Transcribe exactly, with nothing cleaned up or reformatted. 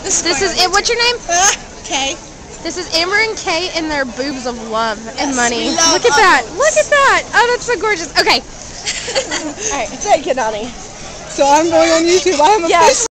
This is it. What's your name? Uh, Kay. This is Amber and Kay and their boobs of love and Yes, money. we love Look at that. boobs. Look at that. Oh, that's so gorgeous. Okay. All right, take it, honey. So I'm going on YouTube. I have a Yes.